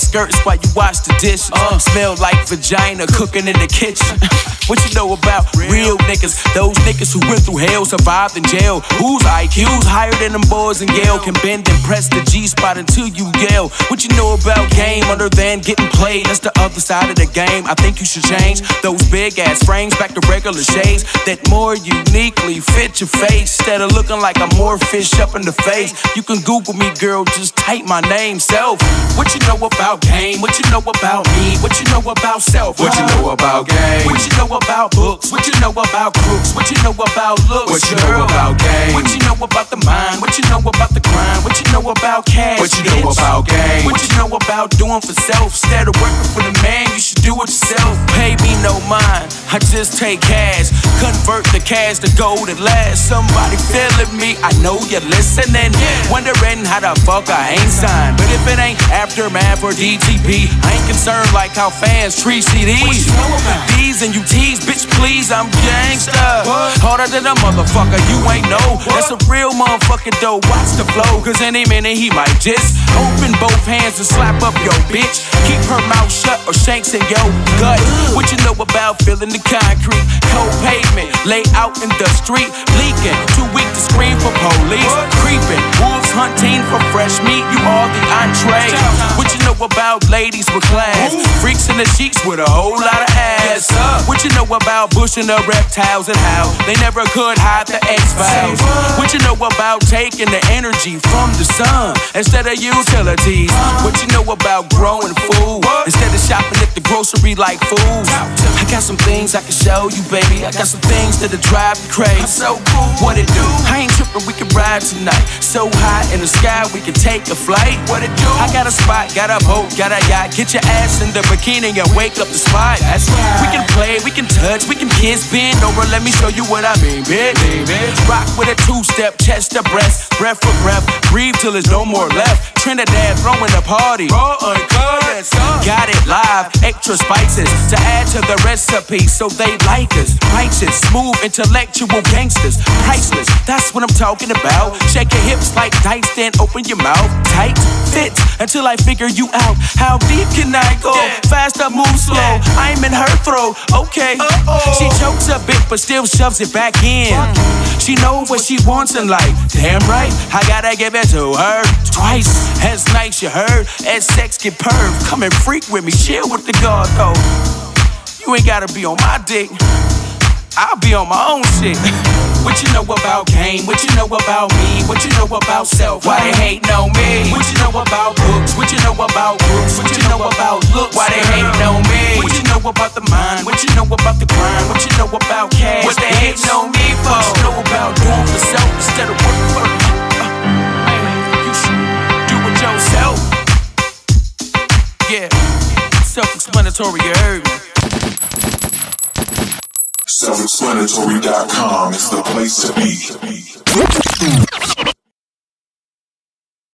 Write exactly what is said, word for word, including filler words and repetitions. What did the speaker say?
skirts while you wash the dishes. Uh, smell like vagina cooking in the kitchen. What you know about real niggas? Those niggas who went through hell, survived in jail. Whose I Q's higher than them boys in Yale? Can bend and press the G-spot until you yell. What you know about game other than getting played? That's the other side of the game. I think you should change those big ass frames back to regular shades that more uniquely fit your face. Instead of looking like a more fish up in the face. You can Google me, girl, just type my name, Self. What you know about game? What you know about me? What you know about self? What you know about game? What you know about books? What you know about crooks? What you know about looks? What you know about game? What you know about the mind? What you know about the grind? What you know about cash? What you know bitch? about game? What you know about doing for self? Instead of working for the man, you should do it yourself. Pay me no mind, I just take cash. Convert the cash to gold at last. Somebody feeling me, I know you're listening. Wondering how the fuck I ain't signed. But if it ain't Aftermath or D T P, I ain't concerned like how fans treat C Ds. D's and U T's, bitch please, I'm gangsta. Harder than a motherfucker, you ain't know. That's a real motherfucker though, watch the flow. Cause any minute he might just open both hands and slap up your bitch. Keep her mouth shut or shanks in your gut. What you know about feeling the concrete? Cold pavement, lay out in the street. Leaking, too weak to scream for police. Creeping, wolves hunting for fresh meat. You are the entree. What you know about ladies with class? Freaks in the sheets with a whole lot of ass. What you know about Bush and the reptiles and how they never could hide the X-Files? What you know about taking the energy from the sun instead of utilities? What you know about growing food instead of shopping at the grocery like fools? I got some things I can show you, baby. I got some things that'll drive you crazy. So cool, what it do? I ain't tripping, we can ride tonight. So high in the sky, we can take a flight. What it do? I got a spot, got a boat, got a yacht. Get your ass in the bikini and wake up the spot. That's right. We can play, we can touch, we can kiss. Bend over, let me show you what I mean, bitch. Rock with a two-step, chest to breast, breath for breath. Breathe till there's no more left. Trinidad throwing the party. Raw, uncut, got it live, extra spices to add to the recipe so they like us. Righteous, smooth, intellectual gangsters. Priceless, that's what I'm talking about. Shake your hips like dice, then open your mouth. Tight, fit, until I figure you out. How deep can I go? Fast, I move slow. I'm in her throat, okay. Uh-oh. She chokes a bit, but still shoves it back in. She knows what she wants in life. Damn right, I gotta give it to her twice. As nice, you heard. As sex get perved, come and freak with me. Chill with the guard though. You ain't gotta be on my dick, I'll be on my own shit. What you know about game? What you know about me? What you know about self? Why they hating on me? What you know about books? What you know about groups? What you know about looks? Why they hating on me? What you know about the mind? What you know about the grind? What you know about cash? What they hating on me for? What you know about doing for self instead of working for the uh, hey, you should do it yourself. Yeah, self-explanatory, you heard me. Self Explanatory dot com is the place to be.